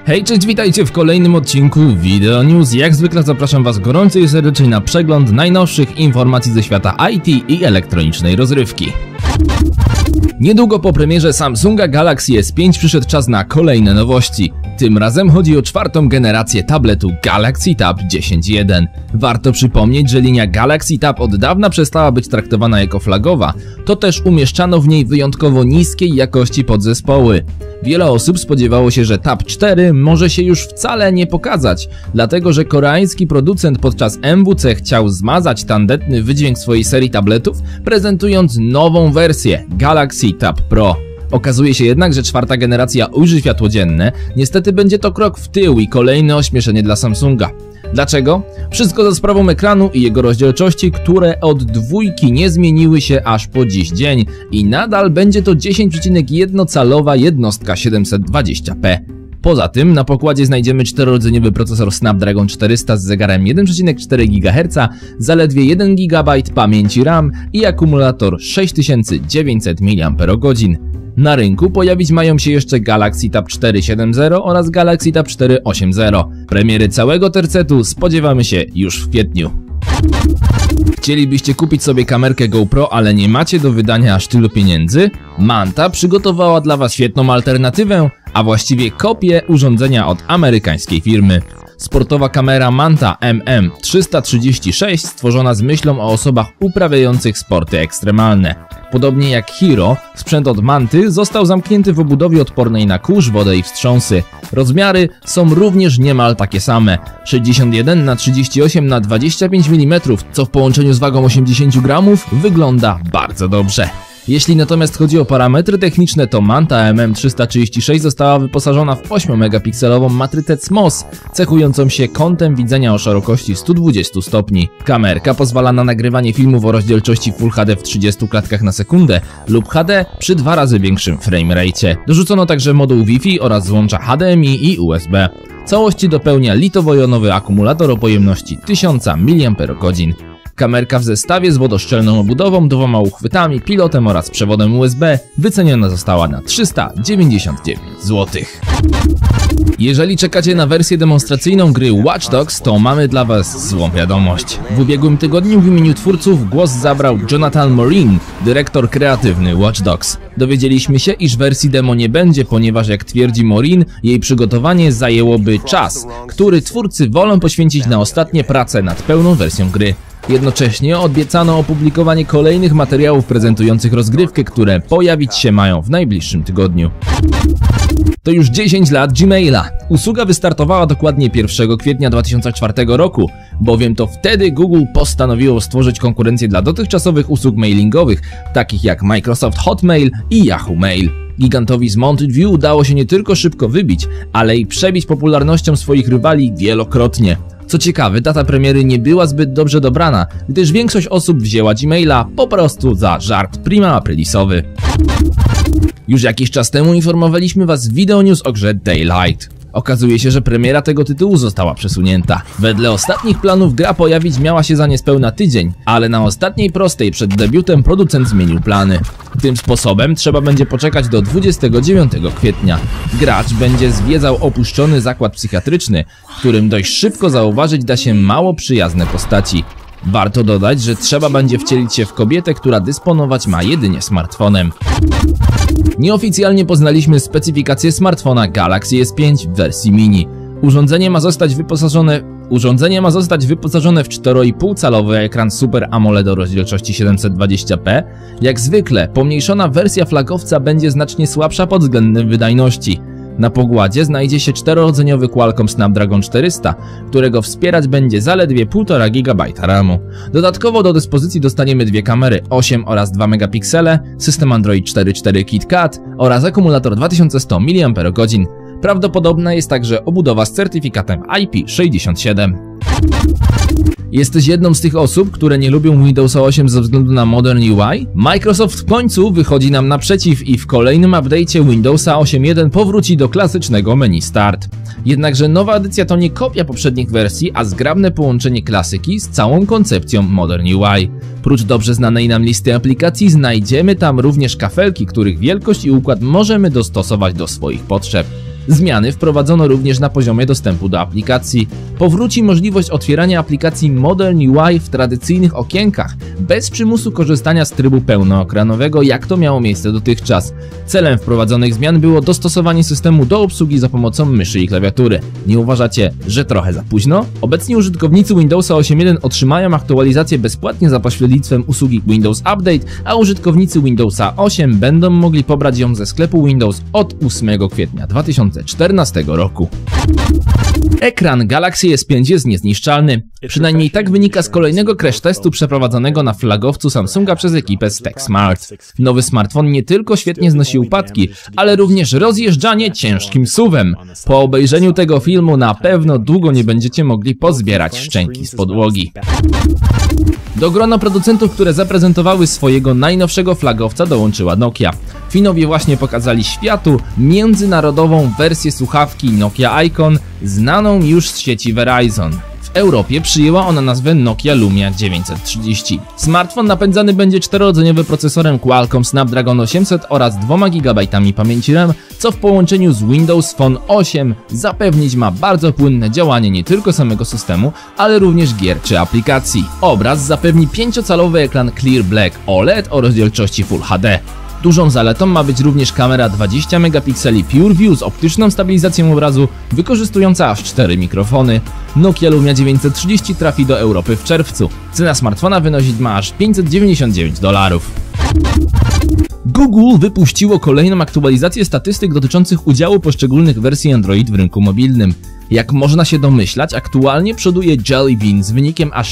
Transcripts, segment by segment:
Hej, cześć, witajcie w kolejnym odcinku Video News. Jak zwykle zapraszam was gorąco i serdecznie na przegląd najnowszych informacji ze świata IT i elektronicznej rozrywki. Niedługo po premierze Samsunga Galaxy S5 przyszedł czas na kolejne nowości. Tym razem chodzi o czwartą generację tabletu Galaxy Tab 10.1. Warto przypomnieć, że linia Galaxy Tab od dawna przestała być traktowana jako flagowa, to też umieszczano w niej wyjątkowo niskiej jakości podzespoły. Wiele osób spodziewało się, że Tab 4 może się już wcale nie pokazać, dlatego że koreański producent podczas MWC chciał zmazać tandetny wydźwięk swojej serii tabletów, prezentując nową wersję Galaxy Tab Pro. Okazuje się jednak, że czwarta generacja ujrzy światło dzienne, niestety będzie to krok w tył i kolejne ośmieszenie dla Samsunga. Dlaczego? Wszystko za sprawą ekranu i jego rozdzielczości, które od dwójki nie zmieniły się aż po dziś dzień i nadal będzie to 10,1-calowa jednostka 720p. Poza tym na pokładzie znajdziemy 4-rdzeniowy procesor Snapdragon 400 z zegarem 1,4 GHz, zaledwie 1 GB pamięci RAM i akumulator 6900 mAh. Na rynku pojawić mają się jeszcze Galaxy Tab 4.7.0 oraz Galaxy Tab 4.8.0. Premiery całego tercetu spodziewamy się już w kwietniu. Chcielibyście kupić sobie kamerkę GoPro, ale nie macie do wydania aż tylu pieniędzy? Manta przygotowała dla was świetną alternatywę, a właściwie kopię urządzenia od amerykańskiej firmy. Sportowa kamera Manta MM336 stworzona z myślą o osobach uprawiających sporty ekstremalne. Podobnie jak Hero, sprzęt od Manty został zamknięty w obudowie odpornej na kurz, wodę i wstrząsy. Rozmiary są również niemal takie same. 61×38×25 mm, co w połączeniu z wagą 80 gramów wygląda bardzo dobrze. Jeśli natomiast chodzi o parametry techniczne, to Manta MM336 została wyposażona w 8-megapikselową matrycę CMOS, cechującą się kątem widzenia o szerokości 120 stopni. Kamerka pozwala na nagrywanie filmów o rozdzielczości Full HD w 30 klatkach na sekundę lub HD przy 2 razy większym framerate. Dorzucono także moduł Wi-Fi oraz złącza HDMI i USB. Całości dopełnia litowo-jonowy akumulator o pojemności 1000 mAh. Kamerka w zestawie z wodoszczelną obudową, 2 uchwytami, pilotem oraz przewodem USB wyceniona została na 399 zł. Jeżeli czekacie na wersję demonstracyjną gry Watch Dogs, to mamy dla was złą wiadomość. W ubiegłym tygodniu w imieniu twórców głos zabrał Jonathan Morin, dyrektor kreatywny Watch Dogs. Dowiedzieliśmy się, iż wersji demo nie będzie, ponieważ jak twierdzi Morin, jej przygotowanie zajęłoby czas, który twórcy wolą poświęcić na ostatnie prace nad pełną wersją gry. Jednocześnie obiecano opublikowanie kolejnych materiałów prezentujących rozgrywkę, które pojawić się mają w najbliższym tygodniu. To już 10 lat Gmaila. Usługa wystartowała dokładnie 1 kwietnia 2004 roku, bowiem to wtedy Google postanowiło stworzyć konkurencję dla dotychczasowych usług mailingowych, takich jak Microsoft Hotmail i Yahoo Mail. Gigantowi z Mountain View udało się nie tylko szybko wybić, ale i przebić popularnością swoich rywali wielokrotnie. Co ciekawe, data premiery nie była zbyt dobrze dobrana, gdyż większość osób wzięła Gmaila po prostu za żart prima aprilisowy. Już jakiś czas temu informowaliśmy was w Video News o grze Daylight. Okazuje się, że premiera tego tytułu została przesunięta. Wedle ostatnich planów gra pojawić miała się za niespełna tydzień, ale na ostatniej prostej przed debiutem producent zmienił plany. Tym sposobem trzeba będzie poczekać do 29 kwietnia. Gracz będzie zwiedzał opuszczony zakład psychiatryczny, w którym dość szybko zauważyć da się mało przyjazne postaci. Warto dodać, że trzeba będzie wcielić się w kobietę, która dysponować ma jedynie smartfonem. Nieoficjalnie poznaliśmy specyfikację smartfona Galaxy S5 w wersji mini. Urządzenie ma zostać wyposażone w 4,5-calowy ekran Super AMOLED o rozdzielczości 720p. Jak zwykle, pomniejszona wersja flagowca będzie znacznie słabsza pod względem wydajności. Na pokładzie znajdzie się 4-rdzeniowy Qualcomm Snapdragon 400, którego wspierać będzie zaledwie 1,5 GB RAMu. Dodatkowo do dyspozycji dostaniemy dwie kamery 8 oraz 2 megapiksele, system Android 4.4 KitKat oraz akumulator 2100 mAh. Prawdopodobna jest także obudowa z certyfikatem IP67. Jesteś jedną z tych osób, które nie lubią Windowsa 8 ze względu na Modern UI? Microsoft w końcu wychodzi nam naprzeciw i w kolejnym update'cie Windowsa 8.1 powróci do klasycznego menu Start. Jednakże nowa edycja to nie kopia poprzednich wersji, a zgrabne połączenie klasyki z całą koncepcją Modern UI. Prócz dobrze znanej nam listy aplikacji znajdziemy tam również kafelki, których wielkość i układ możemy dostosować do swoich potrzeb. Zmiany wprowadzono również na poziomie dostępu do aplikacji. Powróci możliwość otwierania aplikacji Modern UI w tradycyjnych okienkach, bez przymusu korzystania z trybu pełnoekranowego, jak to miało miejsce dotychczas. Celem wprowadzonych zmian było dostosowanie systemu do obsługi za pomocą myszy i klawiatury. Nie uważacie, że trochę za późno? Obecnie użytkownicy Windowsa 8.1 otrzymają aktualizację bezpłatnie za pośrednictwem usługi Windows Update, a użytkownicy Windowsa 8 będą mogli pobrać ją ze sklepu Windows od 8 kwietnia 2014 roku. Ekran Galaxy S5 jest niezniszczalny. Przynajmniej tak wynika z kolejnego crash testu przeprowadzonego na flagowcu Samsunga przez ekipę z TechSmart. Nowy smartfon nie tylko świetnie znosi upadki, ale również rozjeżdżanie ciężkim SUV-em. Po obejrzeniu tego filmu na pewno długo nie będziecie mogli pozbierać szczęki z podłogi. Do grona producentów, które zaprezentowały swojego najnowszego flagowca, dołączyła Nokia. Finowie właśnie pokazali światu międzynarodową wersję słuchawki Nokia Icon, znaną już z sieci Verizon. W Europie przyjęła ona nazwę Nokia Lumia 930. Smartfon napędzany będzie 4-rdzeniowym procesorem Qualcomm Snapdragon 800 oraz 2 GB pamięci RAM, co w połączeniu z Windows Phone 8 zapewnić ma bardzo płynne działanie nie tylko samego systemu, ale również gier czy aplikacji. Obraz zapewni 5-calowy ekran Clear Black OLED o rozdzielczości Full HD. Dużą zaletą ma być również kamera 20 megapikseli PureView z optyczną stabilizacją obrazu, wykorzystująca aż 4 mikrofony. Nokia Lumia 930 trafi do Europy w czerwcu. Cena smartfona wynosić ma aż $599. Google wypuściło kolejną aktualizację statystyk dotyczących udziału poszczególnych wersji Android w rynku mobilnym. Jak można się domyślać, aktualnie przoduje Jelly Bean z wynikiem aż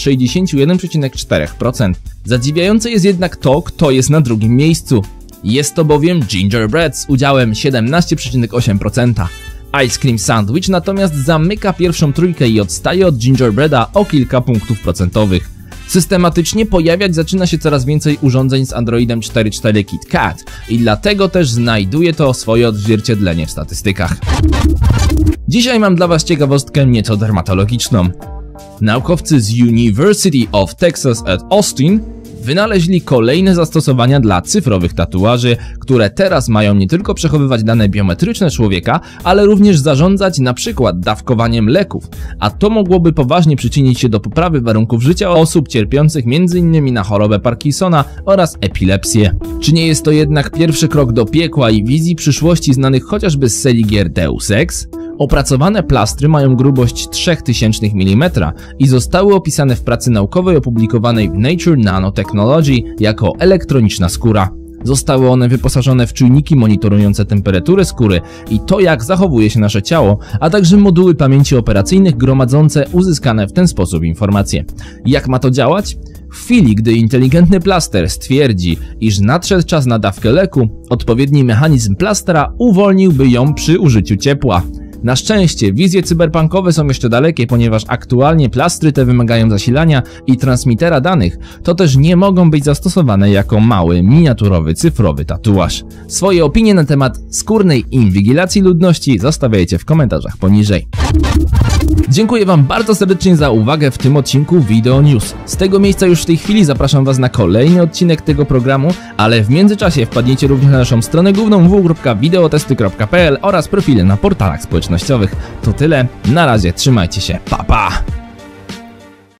61,4%. Zadziwiające jest jednak to, kto jest na drugim miejscu. Jest to bowiem Gingerbread z udziałem 17,8%. Ice Cream Sandwich natomiast zamyka pierwszą trójkę i odstaje od Gingerbreada o kilka punktów procentowych. Systematycznie pojawiać zaczyna się coraz więcej urządzeń z Androidem 4.4 KitKat i dlatego też znajduje to swoje odzwierciedlenie w statystykach. Dzisiaj mam dla Was ciekawostkę nieco dermatologiczną. Naukowcy z University of Texas at Austin wynaleźli kolejne zastosowania dla cyfrowych tatuaży, które teraz mają nie tylko przechowywać dane biometryczne człowieka, ale również zarządzać np. dawkowaniem leków, a to mogłoby poważnie przyczynić się do poprawy warunków życia osób cierpiących m.in. na chorobę Parkinsona oraz epilepsję. Czy nie jest to jednak pierwszy krok do piekła i wizji przyszłości znanych chociażby z serii gier Deus Ex? Opracowane plastry mają grubość 0,03 mm i zostały opisane w pracy naukowej opublikowanej w Nature Nanotechnology jako elektroniczna skóra. Zostały one wyposażone w czujniki monitorujące temperaturę skóry i to, jak zachowuje się nasze ciało, a także moduły pamięci operacyjnych gromadzące uzyskane w ten sposób informacje. Jak ma to działać? W chwili, gdy inteligentny plaster stwierdzi, iż nadszedł czas na dawkę leku, odpowiedni mechanizm plastra uwolniłby ją przy użyciu ciepła. Na szczęście wizje cyberpunkowe są jeszcze dalekie, ponieważ aktualnie plastry te wymagają zasilania i transmitera danych, to też nie mogą być zastosowane jako mały, miniaturowy, cyfrowy tatuaż. Swoje opinie na temat skórnej inwigilacji ludności zostawiajcie w komentarzach poniżej. Dziękuję Wam bardzo serdecznie za uwagę w tym odcinku Video News. Z tego miejsca już w tej chwili zapraszam Was na kolejny odcinek tego programu, ale w międzyczasie wpadnijcie również na naszą stronę główną www.videotesty.pl oraz profile na portalach społecznościowych. To tyle, na razie, trzymajcie się, pa pa!